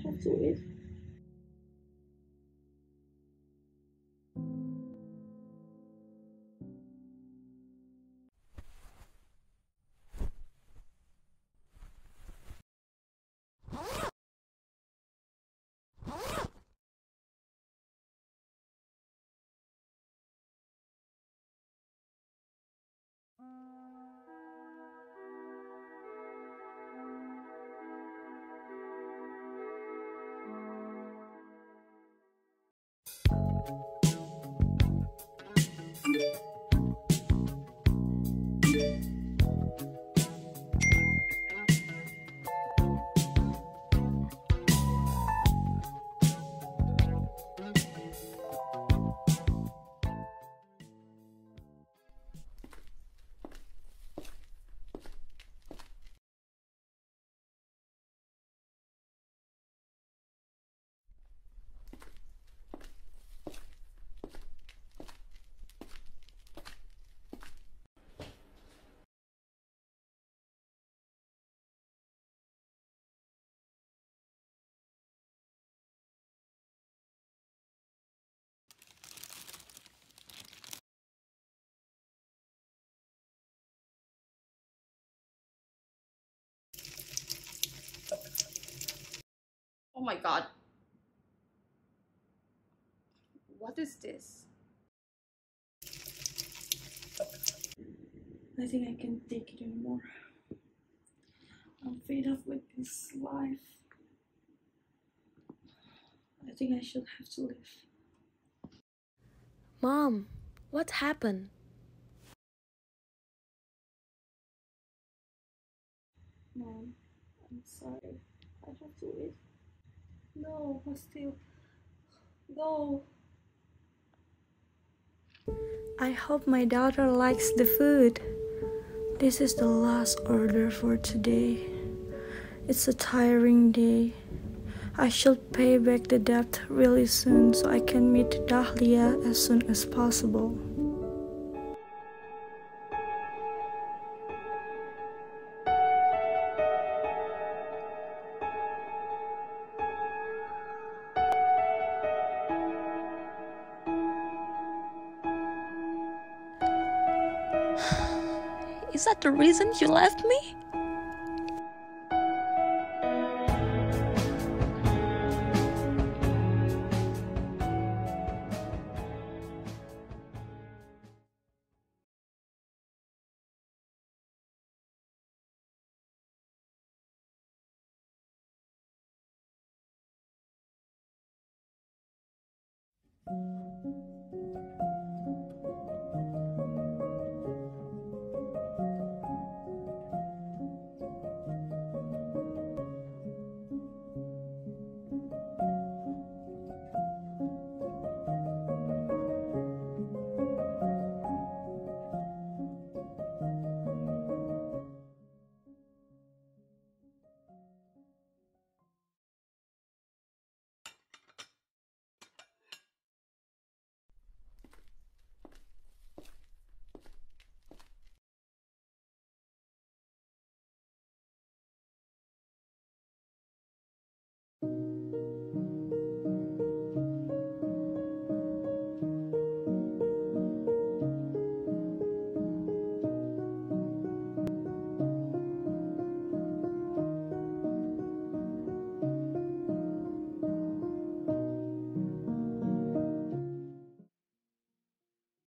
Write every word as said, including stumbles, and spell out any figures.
have to eat. Oh my god. What is this? I think I can't take it anymore. I'm fed up with this life. I think I should have to leave. Mom, what happened? Mom, I'm sorry. I have to leave. No, but still. No. I hope my daughter likes the food. This is the last order for today. It's a tiring day. I should pay back the debt really soon so I can meet Dahlia as soon as possible. Is that the reason you left me?